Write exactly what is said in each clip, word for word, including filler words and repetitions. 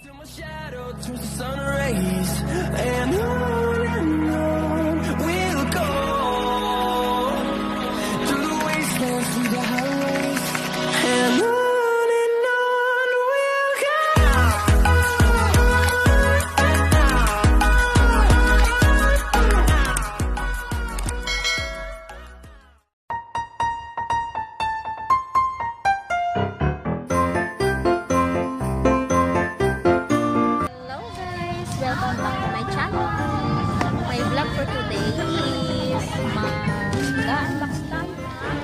Till my shadow turns to sun rays, and on and on we'll go, through the wastelands, through the highways, and on and on we'll go. Welcome back to my channel. My vlog for today is mag-unbox tayo.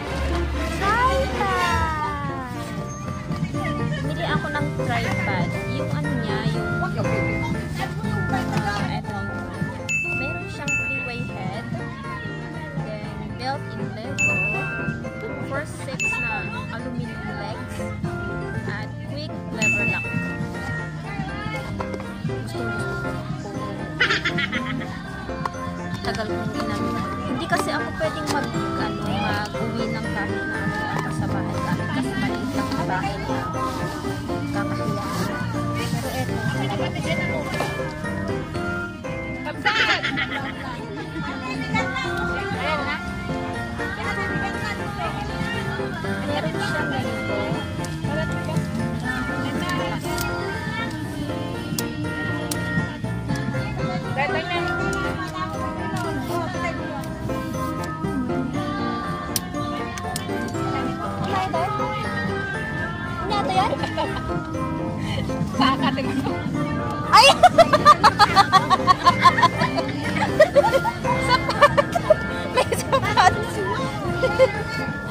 Tripod! Bumili ako ng tripod. Yung ano niya, yung uh, etong meron siyang three-way head, then built-in Lego, four six na aluminum legs, at quick lever lock. Tagal kong ginamit. Hindi kasi ako pwedeng mag, ano, mag-uwi ng kahit na ano sa bahay namin kasi maliit lang ang bahay niya. Kakahiya. Pero eto, ayan na. Meron siyang ganito. Ano yan? Sakatin mo. Ay! Sapat! May sapat!